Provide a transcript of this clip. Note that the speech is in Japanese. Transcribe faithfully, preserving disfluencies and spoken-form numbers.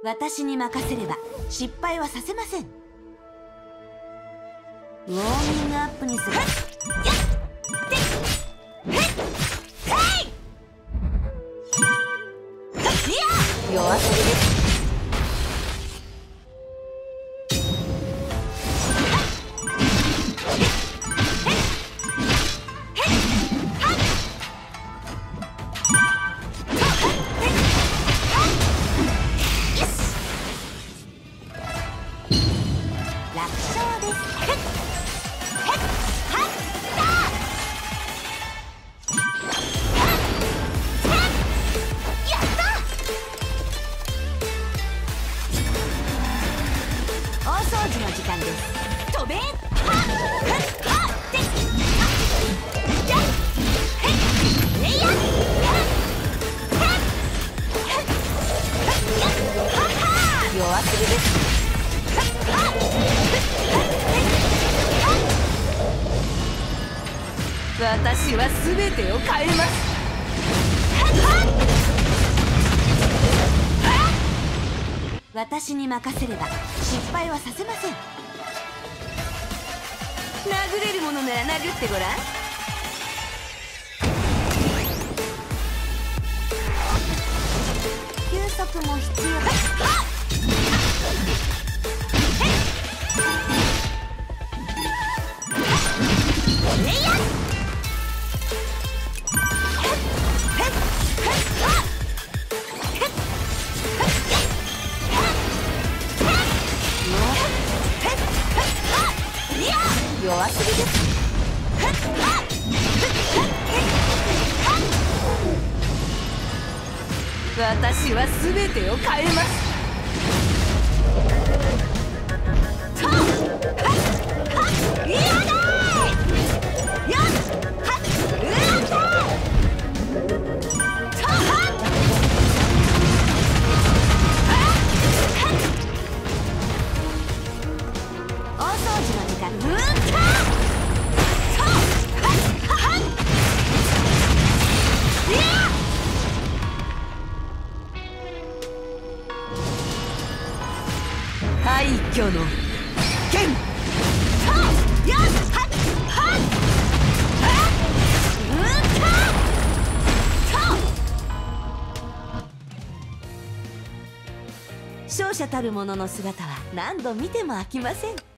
私に任せれば失敗はさせません。ウォーミングアップにする。弱すぎです。楽勝です。大掃除の時間です。飛べ。弱すぎです。私は全てを変えます。私に任せれば失敗はさせません。殴れるものなら殴ってごらん。休息も必要。弱すぎです。私は全てを変えます。大掃除の時間。廃墟の剣。勝者たる者の姿は何度見ても飽きません。